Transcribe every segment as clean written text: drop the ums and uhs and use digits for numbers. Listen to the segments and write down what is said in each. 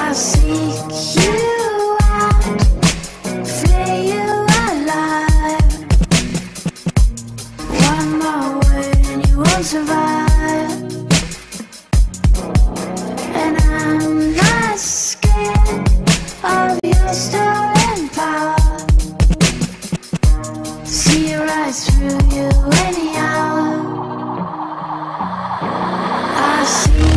I seek you out, flay you alive. One more word and you won't survive. And I'm not scared of your stolen power. See it rise through you any hour. I see.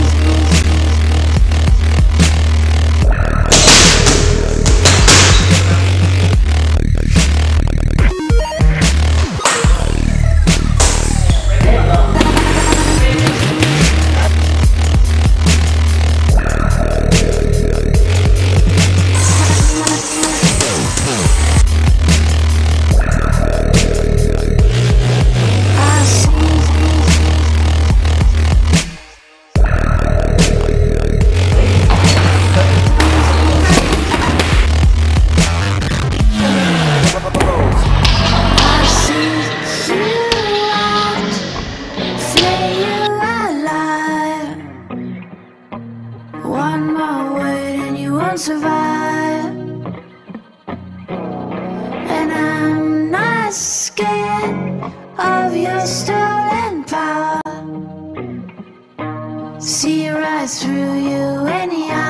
One more word and you won't survive. And I'm not scared of your stolen power. See it rise through you anyhow.